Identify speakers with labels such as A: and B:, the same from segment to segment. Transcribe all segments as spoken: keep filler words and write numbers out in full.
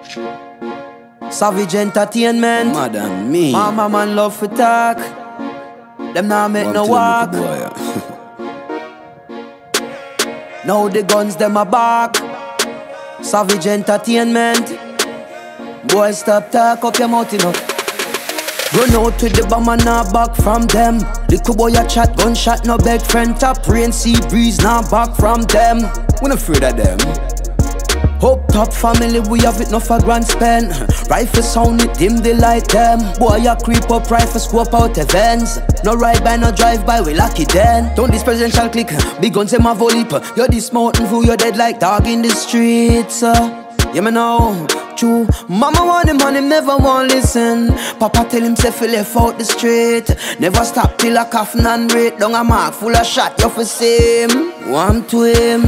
A: Savage Entertainment.
B: Madam me.
A: Mama man love for talk. Them nah make no walk. Now the guns them a back. Savage Entertainment. Boy stop talk up your mouth enough. Run out with the bomb and not back from them. Little boy a chat, gunshot no beg friend. Top rain, sea breeze, not back from them.
B: We not afraid of them.
A: Hope top family, we have it no for grand spend. Rifle sound it dim the light them. Boy ya creep up, rifle scope out events. No ride by, no drive by, we lucky then. Don't this presidential click, big guns in my volley. You're this mountain view, you're dead like dog in the streets. uh. Yeah me know, true. Mama want him and him never want listen. Papa tell himself he left out the street. Never stop till a coffin and rate. Down a mark full of shot, you for same. One to him.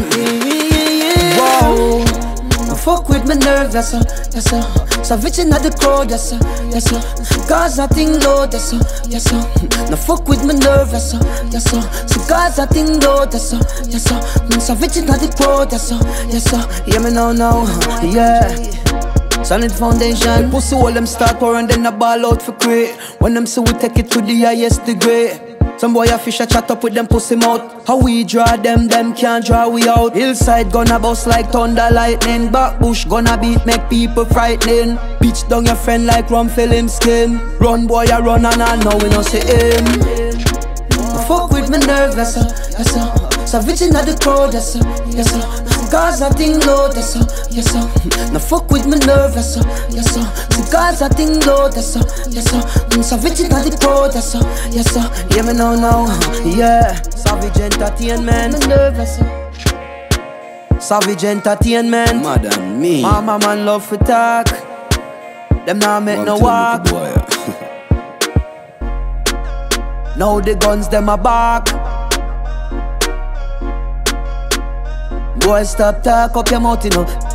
A: Wow. Fuck with my nerves, yes sir, yes sir. Savage in the crowd, yes sir, yes sir. Gaza thing load, yes sir, yes sir. No fuck with my nerves, yes sir, yes sir. So Gaza thing load, yes sir, yes sir. Savage in the crowd, yes sir, yes sir. Yeah me know now, yeah. Solid foundation. The pussy all them start pour and then a ball out for crate. When them say we take it to the highest degree. Some boy a fish a chat up with them pussy mouth. How we draw them, them can't draw we out. Hillside gonna bust like thunder lightning. Back bush gonna beat, make people frightening. Bitch down your friend like rum fill him skin. Run boy a run and I know we no see him. Fuck with my nerves, yes sir, yes sir. Savage in the crowd, yes sir, yes sir. Gaza thing load, yes sir, yes sir. No fuck with my nerves, yes sir, yes sir. So Gaza thing load, yes sir, yes sir. Savage in the crowd, yes sir, yes sir. Yeah me know now, yeah. Savage Entertainment. My nerves, yes sir. Savage Entertainment.
B: Madam me.
A: Mama man love for talk. Them nah make no walk. Now the guns them a back. Boy stop talk up your mouth enough.